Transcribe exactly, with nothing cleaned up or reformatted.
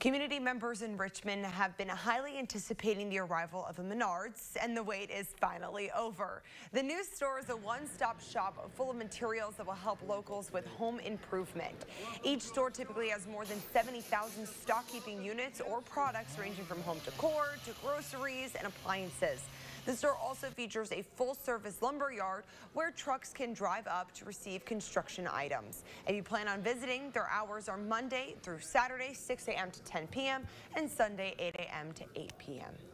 Community members in Richmond have been highly anticipating the arrival of a Menards, and the wait is finally over. The new store is a one-stop shop full of materials that will help locals with home improvement. Each store typically has more than seventy thousand stock-keeping units or products ranging from home decor to groceries and appliances. The store also features a full-service lumber yard where trucks can drive up to receive construction items. If you plan on visiting, their hours are Monday through Saturday, six A M to ten P M and Sunday, eight A M to eight P M